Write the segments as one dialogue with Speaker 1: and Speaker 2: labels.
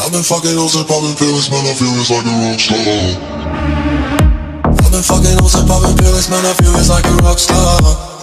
Speaker 1: I've been fucking hoes and popping pills, man, I feel it's like a rock star. I've been fucking hoes and popping pills, man, I feel it's like a rock star.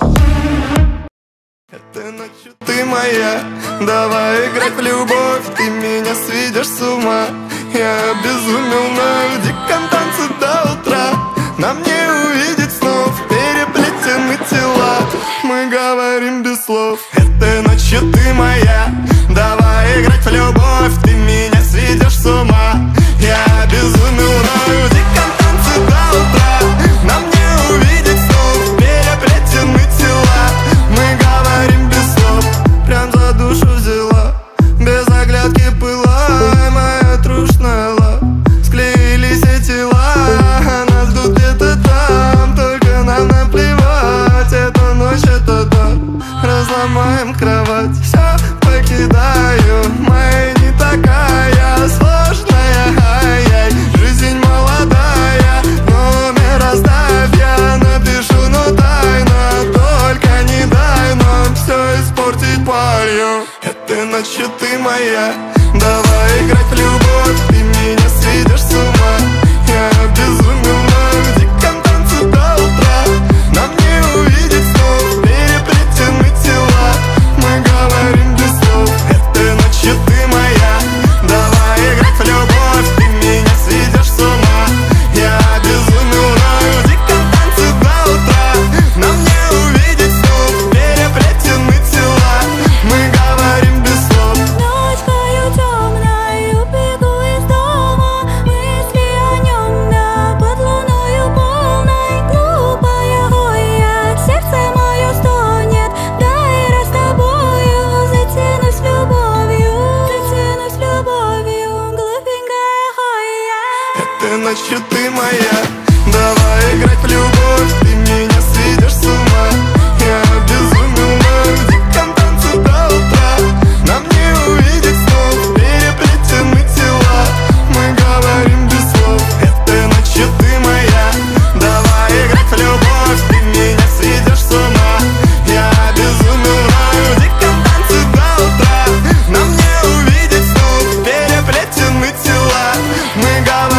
Speaker 2: Этой ночью ты моя, давай играть в любовь, ты меня сведешь с ума. Я обезумел на диком танце до утра. Нам не увидеть снов, переплетены тела. Мы говорим без слов. Этой ночью ты моя, давай играть в любовь, ты меня сведешь с ума. Я обезумел на диком танце до утра. Нам не увидеть снов, переплетены тела. Мы говорим без слов, прям за душу взяла. Без оглядки пылай, моя трушная лав. Склеились эти тела, нас ждут где-то там. Только нам наплевать, эта ночь, это дар. Разломаем кровать, все покидаю. Моя не такая сложная, ай-яй. Жизнь молодая, номер оставь, я напишу, но тайна. Только не дай нам все испортить палью. Этой ночью ты моя, давай играть в любовь, ты меня сведешь с ума. Я обезумел на диком танце до утра. Нам не увидеть снов, переплетены тела. Мы говорим без слов. Этой ночью ты моя, давай играть в любовь, ты меня сведешь с ума. Я обезумел на диком танце до утра. Нам не увидеть снов, переплетены тела. Мы говорим без слов.
Speaker 3: Ночью темною бегу из дома, мысли о нем, да, под луною полной. Глупая, ой, я, сердце мое стонет. Дай раз с тобою затянусь любовью, глупенькая, ой, я.
Speaker 2: Этой ночью ты моя, давай играть в любовь, ты меня сведешь с ума. Я обезумел на диком танце до утра. Нам не увидеть снов, переплетены тела. Мы говорим без слов. Этой ночью ты моя, давай играть в любовь, ты меня сведешь с ума. Я обезумел на диком танце до утра. Нам не увидеть снов, переплетены тела. Мы говорим